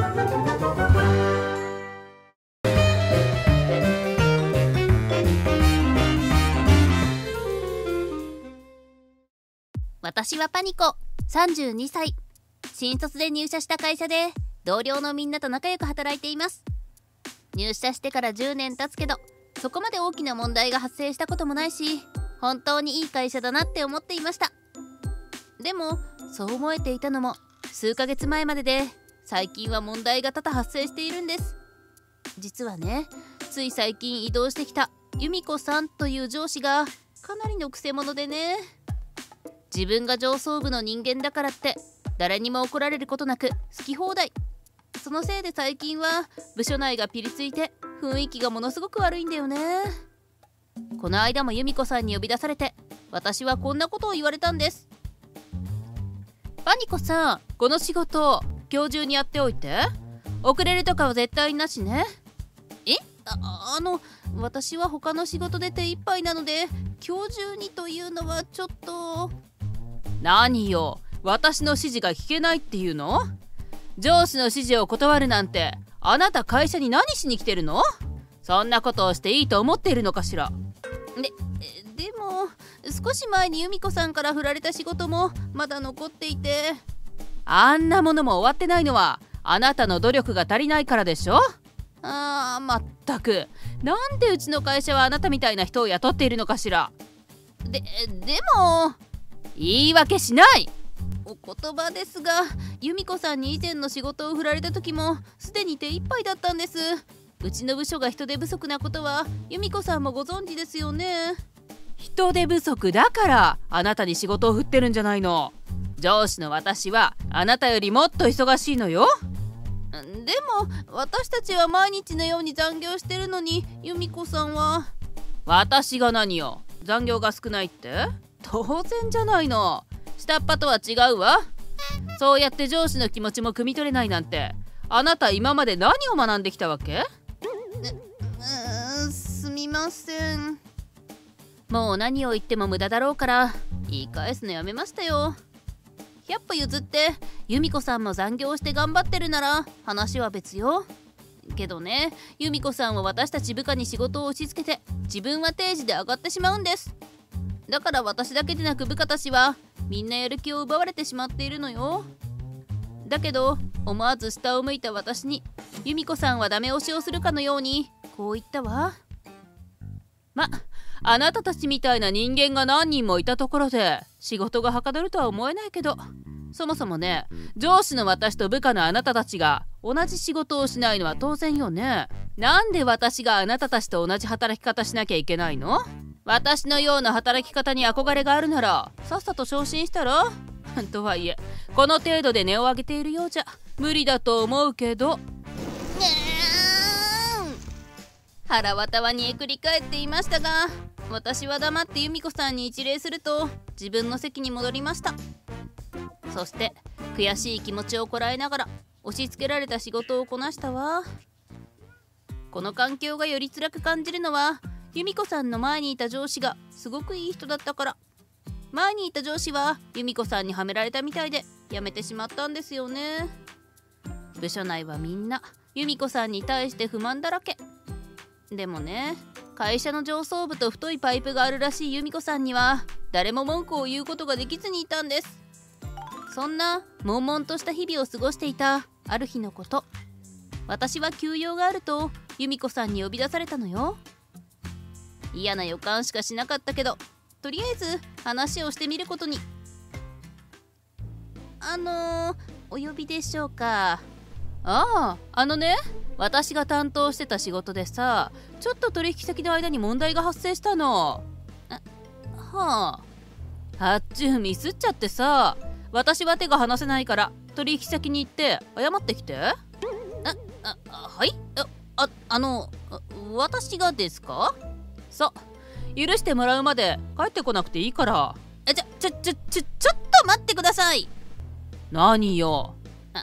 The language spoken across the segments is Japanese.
私はパニコ、32歳。新卒で入社した会社で同僚のみんなと仲良く働いています。入社してから10年経つけど、そこまで大きな問題が発生したこともないし、本当にいい会社だなって思っていました。でもそう思えていたのも数ヶ月前までで、最近は問題が多々発生しているんです。実はね、つい最近移動してきた由美子さんという上司がかなりのくせ者でね。自分が上層部の人間だからって誰にも怒られることなく好き放題。そのせいで最近は部署内がピリついて雰囲気がものすごく悪いんだよね。この間も由美子さんに呼び出されて、私はこんなことを言われたんです。パニコさん、この仕事今日中にやっておいて。遅れるとかは絶対なしね。私は他の仕事で手一杯なので、今日中にというのはちょっと。何よ、私の指示が聞けないっていうの？上司の指示を断るなんて、あなた会社に何しに来てるの？そんなことをしていいと思っているのかしら。でも少し前に由美子さんから振られた仕事もまだ残っていて。あんなものも終わってないのはあなたの努力が足りないからでしょ。まったく、なんでうちの会社はあなたみたいな人を雇っているのかしら。でも言い訳しない。お言葉ですが、由美子さんに以前の仕事を振られた時もすでに手一杯だったんです。うちの部署が人手不足なことは由美子さんもご存知ですよね。人手不足だからあなたに仕事を振ってるんじゃないの。上司の私はあなたよりもっと忙しいのよ。でも私たちは毎日のように残業してるのに、由美子さんは。私が何よ、残業が少ないって？当然じゃないの。下っ端とは違うわ。そうやって上司の気持ちも汲み取れないなんて、あなた今まで何を学んできたわけ？すみません。もう何を言っても無駄だろうから言い返すのやめましたよ。100歩譲って由美子さんも残業して頑張ってるなら話は別よ。けどね、由美子さんは私たち部下に仕事を押し付けて、自分は定時で上がってしまうんです。だから私だけでなく部下たちはみんなやる気を奪われてしまっているのよ。だけど思わず下を向いた私に由美子さんはダメ押しをするかのようにこう言ったわ。あなたたちみたいな人間が何人もいたところで仕事がはかどるとは思えないけど、そもそもね、上司の私と部下のあなたたちが同じ仕事をしないのは当然よね。なんで私があなたたちと同じ働き方しなきゃいけないの？私のような働き方に憧れがあるならさっさと昇進したらとはいえ、この程度で値を上げているようじゃ無理だと思うけど。腹渡は煮えくり返っていましたが、私は黙って由美子さんに一礼すると自分の席に戻りました。そして悔しい気持ちをこらえながら押し付けられた仕事をこなしたわ。この環境がより辛く感じるのは、由美子さんの前にいた上司がすごくいい人だったから。前にいた上司は由美子さんにはめられたみたいで辞めてしまったんですよね。部署内はみんな由美子さんに対して不満だらけ。でもね、会社の上層部と太いパイプがあるらしい由美子さんには誰も文句を言うことができずにいたんです。そんな悶々とした日々を過ごしていたある日のこと、私は休養があると由美子さんに呼び出されたのよ。嫌な予感しかしなかったけど、とりあえず話をしてみることに。お呼びでしょうか？私が担当してた仕事でさ、ちょっと取引先の間に問題が発生したの。発注ミスっちゃってさ、私は手が離せないから取引先に行って謝ってきて。はい？私がですか？許してもらうまで帰ってこなくていいから。ちょっと待ってください。何よ。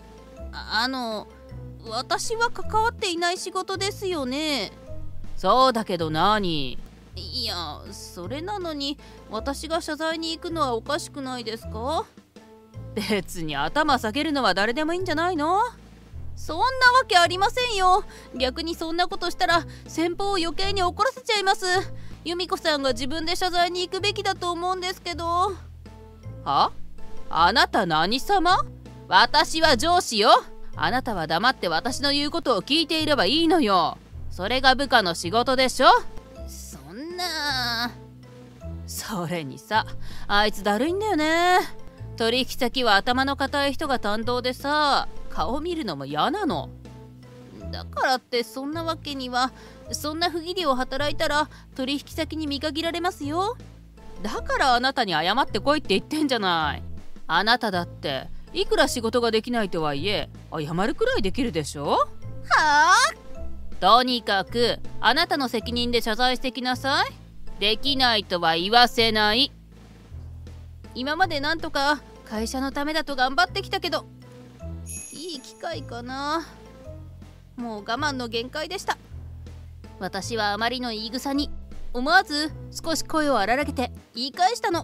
私は関わっていない仕事ですよね。そうだけど何？いや、それなのに私が謝罪に行くのはおかしくないですか？別に頭下げるのは誰でもいいんじゃないの？ そんなわけありませんよ。逆にそんなことしたら先方を余計に怒らせちゃいます。由美子さんが自分で謝罪に行くべきだと思うんですけど。は？あなた何様？私は上司よ。あなたは黙って私の言うことを聞いていればいいのよ。それが部下の仕事でしょ。そんな。それにさ、あいつだるいんだよね。取引先は頭の固い人が担当でさ、顔見るのも嫌なの。だからってそんなわけには、そんな不義理を働いたら取引先に見限られますよ。だからあなたに謝ってこいって言ってんじゃない。あなただっていくら仕事ができないとはいえ謝るくらいできるでしょ。はあ？とにかくあなたの責任で謝罪してきなさい。できないとは言わせない。今までなんとか会社のためだと頑張ってきたけど、いい機会かな。もう我慢の限界でした。私はあまりの言い草に思わず少し声を荒げて言い返したの。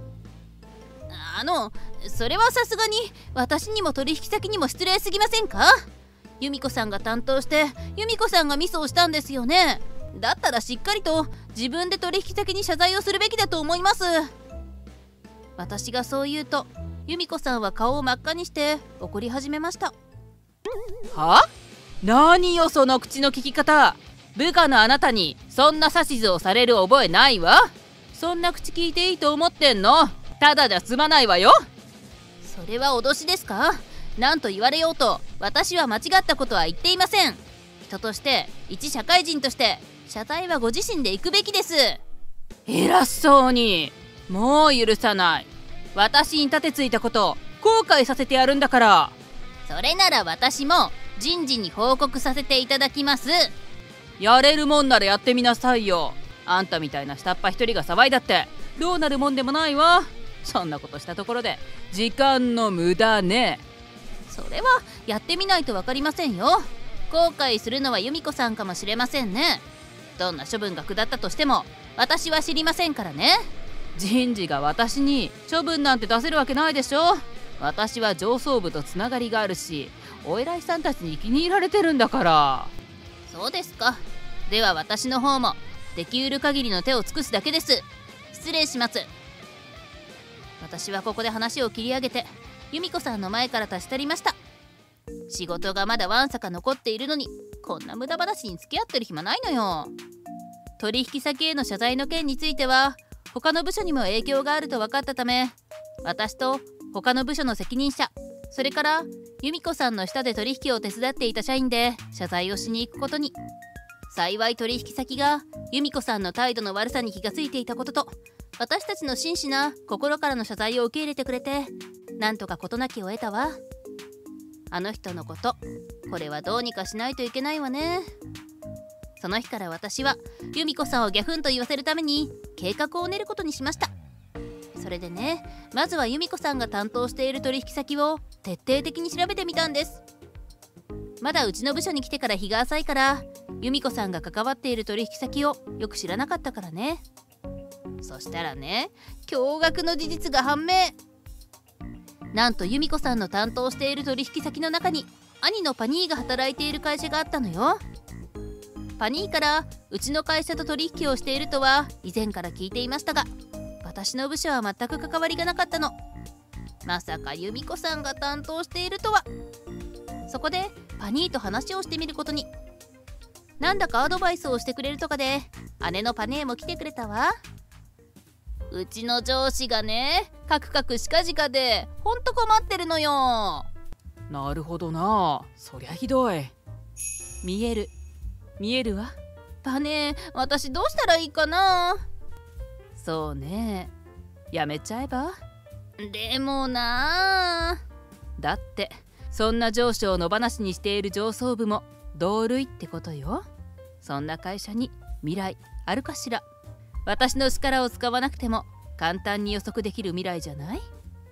それはさすがに私にも取引先にも失礼すぎませんか？由美子さんが担当して由美子さんがミスをしたんですよね。だったらしっかりと自分で取引先に謝罪をするべきだと思います。私がそう言うと由美子さんは顔を真っ赤にして怒り始めました。は？何よその口の利き方。部下のあなたにそんな指図をされる覚えないわ。そんな口聞いていいと思ってんの？ただじゃ済まないわよ。それは脅しですか？何と言われようと私は間違ったことは言っていません。人として一社会人として謝罪はご自身で行くべきです。偉そうに。もう許さない。私に立てついたことを後悔させてやるんだから。それなら私も人事に報告させていただきます。やれるもんならやってみなさいよ。あんたみたいな下っ端一人が騒いだってどうなるもんでもないわ。そんなことしたところで時間の無駄ね。それはやってみないと分かりませんよ。後悔するのは由美子さんかもしれませんね。どんな処分が下ったとしても私は知りませんからね。人事が私に処分なんて出せるわけないでしょ。私は上層部とつながりがあるしお偉いさんたちに気に入られてるんだから。そうですか。では私の方もできうる限りの手を尽くすだけです。失礼します。私はここで話を切り上げて由美子さんの前から立ち去りました。仕事がまだわんさか残っているのにこんな無駄話に付き合ってる暇ないのよ。取引先への謝罪の件については他の部署にも影響があると分かったため、私と他の部署の責任者、それから由美子さんの下で取引を手伝っていた社員で謝罪をしに行くことに。幸い取引先が由美子さんの態度の悪さに気がついていたことと、私たちの真摯な心からの謝罪を受け入れてくれて、なんとか事なきを得たわ。あの人のこと、これはどうにかしないといけないわね。その日から私は由美子さんをギャフンと言わせるために計画を練ることにしました。それでね、まずは由美子さんが担当している取引先を徹底的に調べてみたんです。まだうちの部署に来てから日が浅いから由美子さんが関わっている取引先をよく知らなかったからね。そしたらね、驚愕の事実が判明。なんと由美子さんの担当している取引先の中に兄のパニーが働いている会社があったのよ。パニーからうちの会社と取引をしているとは以前から聞いていましたが、私の部署は全く関わりがなかったの。まさか由美子さんが担当しているとは。そこでパニーと話をしてみることに。なんだかアドバイスをしてくれるとかで姉のパネーも来てくれたわ。うちの上司がね、カクカクしかじかでほんと困ってるのよ。 なるほどな。そりゃひどい。 見えるわ。パネー、私どうしたらいいかな。そうね、やめちゃえば。でもな。だってそんな上司を野放しにしている上層部も同類ってことよ。そんな会社に未来あるかしら。私の力を使わなくても簡単に予測できる未来じゃない？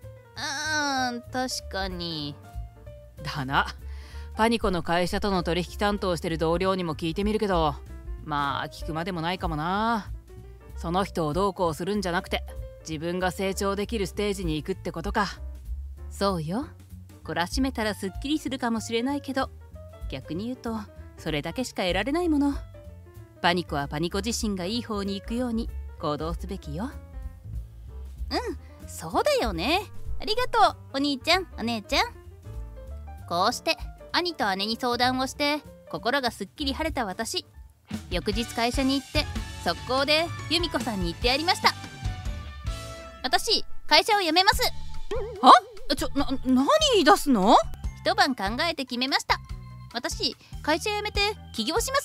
確かに。 だな。パニコの会社との取引担当してる同僚にも聞いてみるけど、まあ聞くまでもないかもな。その人をどうこうするんじゃなくて自分が成長できるステージに行くってことか。 そうよ。懲らしめたらすっきりするかもしれないけど、 逆に言うとそれだけしか得られないもの。パニコはパニコ自身がいい方に行くように行動すべきよ。そうだよね。ありがとうお兄ちゃんお姉ちゃん。こうして兄と姉に相談をして心がすっきり晴れた私、翌日会社に行って速攻で由美子さんに言ってやりました。私会社を辞めます。 何言い出すの？ 一晩考えて決めました。私会社辞めて起業します。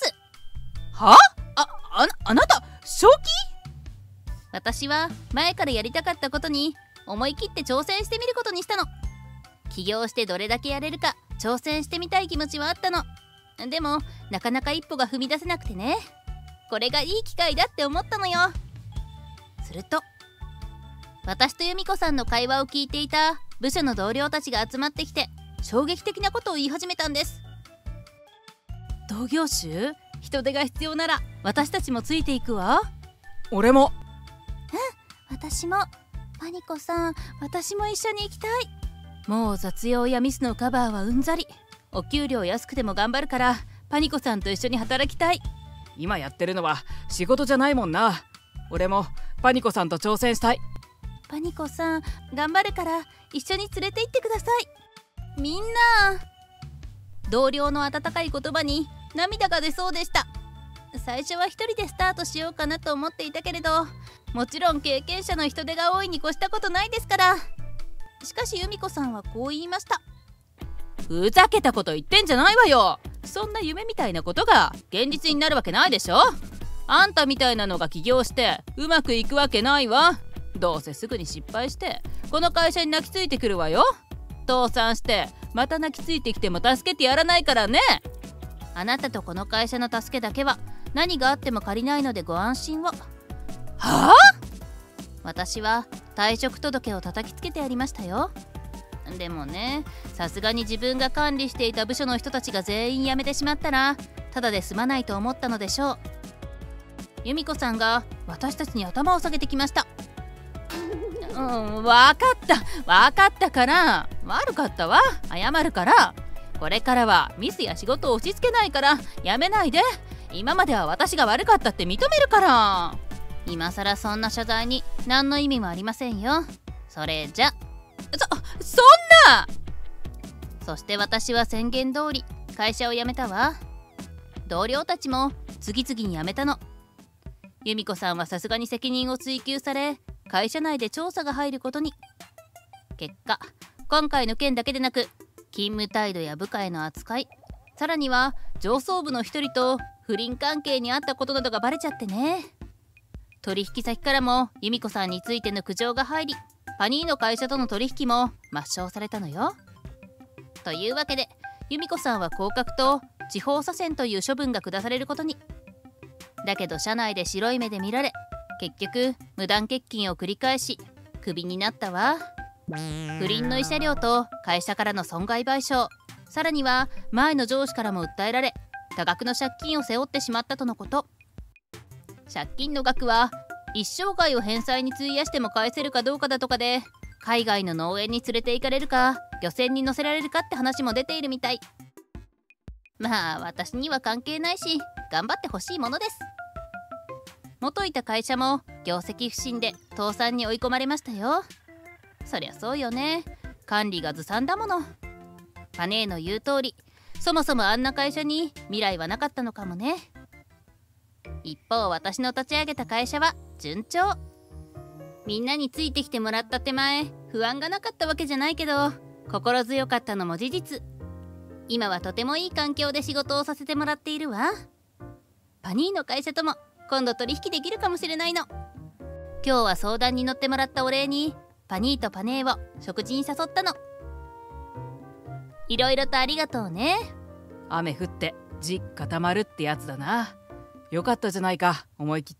あなた正気？ 私は前からやりたかったことに思い切って挑戦してみることにしたの。起業してどれだけやれるか挑戦してみたい気持ちはあったの。でもなかなか一歩が踏み出せなくてね、これがいい機会だって思ったのよ。すると私と由美子さんの会話を聞いていた部署の同僚たちが集まってきて衝撃的なことを言い始めたんです。同業種？人手が必要なら私たちもついていくわ。 俺も。 私も。パニコさん、私も一緒に行きたい。もう雑用やミスのカバーはうんざり。お給料安くても頑張るからパニコさんと一緒に働きたい。 今やってるのは仕事じゃないもんな。俺もパニコさんと挑戦したい。 パニコさん頑張るから一緒に連れて行ってください。みんな。同僚の温かい言葉に涙が出そうでした。最初は一人でスタートしようかなと思っていたけれど、もちろん経験者の人手が多いに越したことないですから。しかし由美子さんはこう言いました。ふざけたこと言ってんじゃないわよ。そんな夢みたいなことが現実になるわけないでしょ。あんたみたいなのが起業してうまくいくわけないわ。どうせすぐに失敗してこの会社に泣きついてくるわよ。倒産してまた泣きついてきても助けてやらないからね。あなたとこの会社の助けだけは何があっても借りないのでご安心を。はあ？私は退職届を叩きつけてやりましたよ。でもね、さすがに自分が管理していた部署の人たちが全員辞めてしまったらただで済まないと思ったのでしょう。由美子さんが私たちに頭を下げてきました。分かったから悪かったわ。謝るから。これからはミスや仕事を押し付けないからやめないで。今までは私が悪かったって認めるから。今さらそんな謝罪に何の意味もありませんよ。それじゃそんな。そして私は宣言通り会社を辞めたわ。同僚たちも次々に辞めたの。由美子さんはさすがに責任を追及され会社内で調査が入ることに。結果今回の件だけでなく勤務態度や部下への扱い、さらには上層部の一人と不倫関係にあったことなどがバレちゃってね。取引先からも由美子さんについての苦情が入り、パニーの会社との取引も抹消されたのよ。というわけで由美子さんは降格と地方左遷という処分が下されることに。だけど社内で白い目で見られ、結局無断欠勤を繰り返しクビになったわ。不倫の慰謝料と会社からの損害賠償、さらには前の上司からも訴えられ多額の借金を背負ってしまったとのこと。借金の額は一生涯を返済に費やしても返せるかどうかだとかで、海外の農園に連れて行かれるか漁船に乗せられるかって話も出ているみたい。まあ私には関係ないし頑張ってほしいものです。元いた会社も業績不振で倒産に追い込まれましたよ。そりゃそうよね。管理がずさんだもの。パネーの言う通り、そもそもあんな会社に未来はなかったのかもね。一方私の立ち上げた会社は順調。みんなについてきてもらった手前不安がなかったわけじゃないけど、心強かったのも事実。今はとてもいい環境で仕事をさせてもらっているわ。パニーの会社とも今度取引できるかもしれないの。今日は相談に乗ってもらったお礼にパニーとパネーを食事に誘ったの。いろいろとありがとうね。 雨降って地固まるってやつだな。よかったじゃないか、思い切って。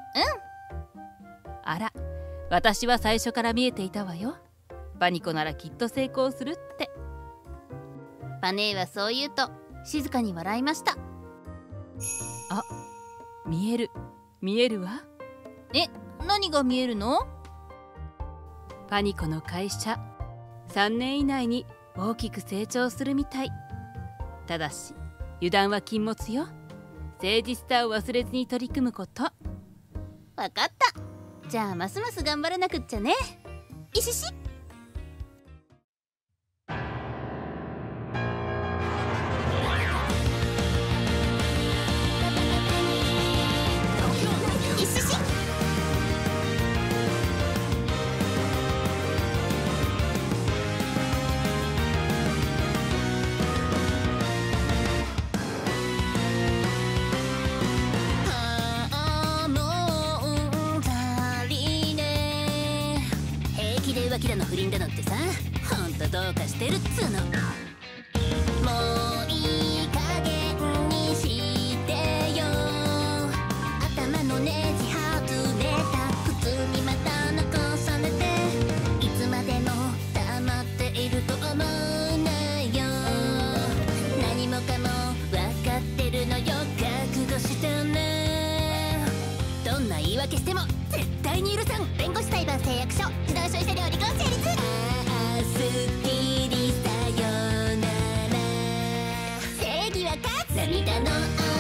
あら、私は最初から見えていたわよ。パニコならきっと成功するって。パネーはそう言うと静かに笑いました。 あ、見えるわ。 何が見えるの？ パニコの会社3年以内に大きく成長するみたい。 ただし油断は禁物よ。誠実さを忘れずに取り組むこと。 わかった。じゃあますます頑張らなくっちゃね。いしし。いしし。浮気だの不倫だのってさ、ほんとどうかしてるっつうの。もういい加減にしてよ。頭のネジ外れた靴にまた残されて、いつまでも黙っていると思うなよ。何もかも分かってるのよ、覚悟してね。どんな言い訳しても絶対に許さん。弁護士裁判誓約書自動消費者料離婚成立。ああすっきりさよなら。正義は勝つ。涙の雨が上が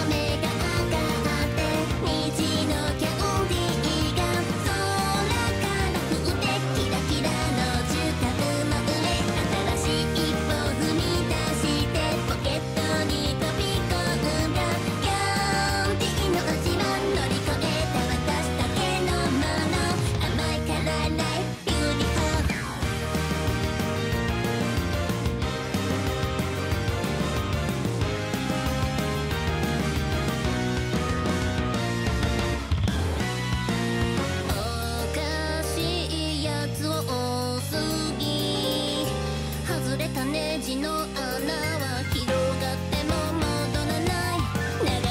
って虹のキャンディーが空から降って、キラキラの絨毯も上、新しい一歩踏み出してポケットに飛び込んだ。キャンディーの味は乗り越えた私だけのもの。甘いからないビューティフル。おかしいやつを多すぎ、外れたネジの穴は広がっても戻らない。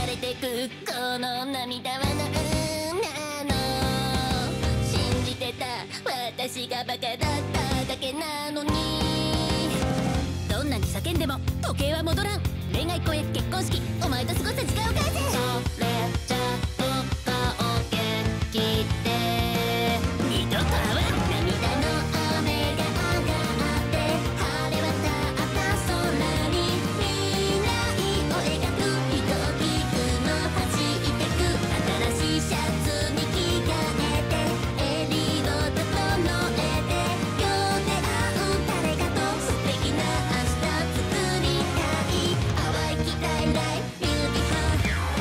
流れてくこの涙は何なの。信じてた私がバカだっただけなのに。どんなに叫んでも時計は戻らん。恋愛婚約結婚式お前と過ごした時間を返せ。それじゃどっかを元気で二度と会わん。涙の雨が上がって晴れ渡った空に未来を描く。ひとき雲走ってく。新しいシャツに着替えて襟を整えて、今日出会う誰かと素敵な明日作りたい。淡い期待ライフビューティフル。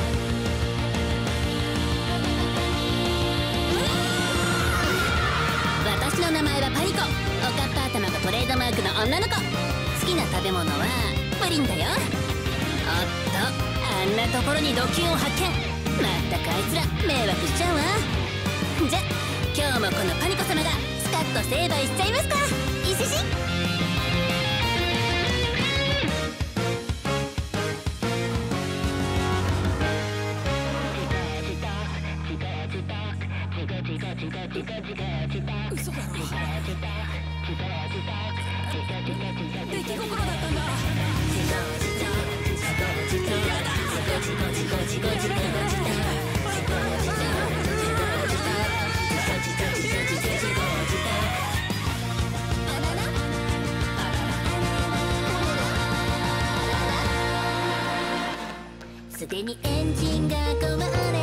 私の名前はパリコ。おかっぱ頭がトレードマークの女の子。好きな食べ物はプリンだよ。おっと、あんなところにドキュンを発見。まったくあいつら迷惑しちゃうわ。じゃ今日もこのパリコ様がスカッと成敗しちゃいますか。いしし。嘘だろ。出来心だったんだ。すでにエンジンが壊れ